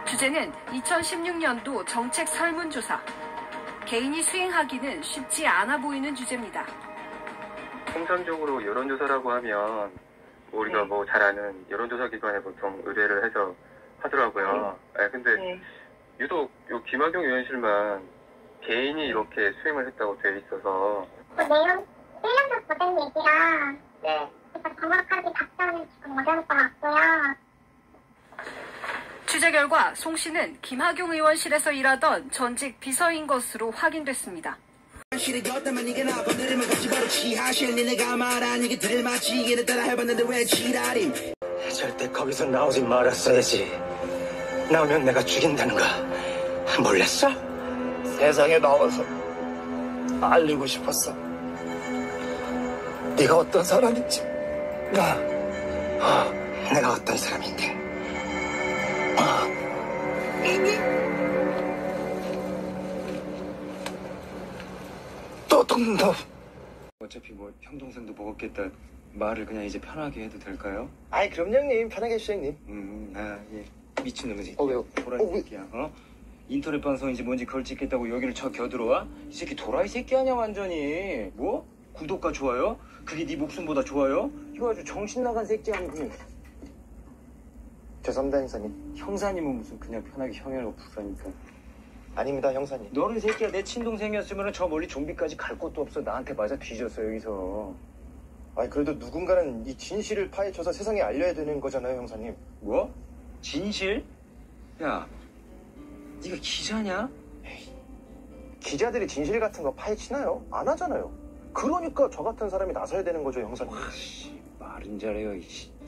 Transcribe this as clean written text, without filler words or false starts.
주제는 2016년도 정책 설문조사. 개인이 수행하기는 쉽지 않아 보이는 주제입니다. 통상적으로 여론조사라고 하면 우리가 뭐 잘 아는 여론조사 기관에 보통 의뢰를 해서 하더라고요. 근데 유독 요 김학용 의원실만 개인이 이렇게 수행을 했다고 되어 있어서 내용 1년 전 보낸 얘기라 그래서 정확하게 답변은 지금 어려울 것 같고요. 취재 결과 송 씨는 김학용 의원실에서 일하던 전직 비서인 것으로 확인됐습니다. 절대 거기서 나오지 말았어야지. 나오면 내가 죽인다는 거 몰랐어? 세상에 나와서 알리고 싶었어. 네가 어떤 사람인지. 내가 어떤 사람인데. 너 어차피 뭐 형 동생도 먹었겠다. 말을 그냥 이제 편하게 해도 될까요? 아이 그럼요 형님. 편하게 해주세요 형님. 예. 미친놈의 새끼야. 왜요? 도라이 새끼야. 인터넷 방송인지 뭔지 그걸 찍겠다고 여기를 겨들어와? 이 새끼 도라이 새끼 아니야 완전히. 뭐? 구독과 좋아요? 그게 네 목숨보다 좋아요? 이거 아주 정신 나간 새끼 아니고. 죄송합니다 형사님. 형사님은 무슨 그냥 편하게 형이라고 부르니까. 아닙니다 형사님. 너는 새끼야 내 친동생이었으면 저 멀리 좀비까지 갈 곳도 없어. 나한테 맞아 뒤졌어 여기서. 아니 그래도 누군가는 이 진실을 파헤쳐서 세상에 알려야 되는 거잖아요 형사님. 뭐? 진실? 야, 네가 기자냐? 기자들이 진실 같은 거 파헤치나요? 안 하잖아요. 그러니까 저 같은 사람이 나서야 되는 거죠 형사님. 말은 잘해요.